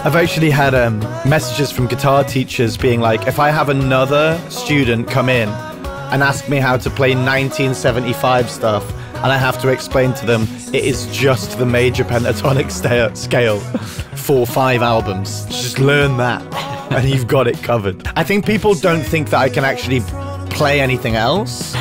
I've actually had messages from guitar teachers being like, if I have another student come in and ask me how to play 1975 stuff, and I have to explain to them it is just the major pentatonic scale for 5 albums. Just learn that, and you've got it covered. I think people don't think that I can actually play anything else.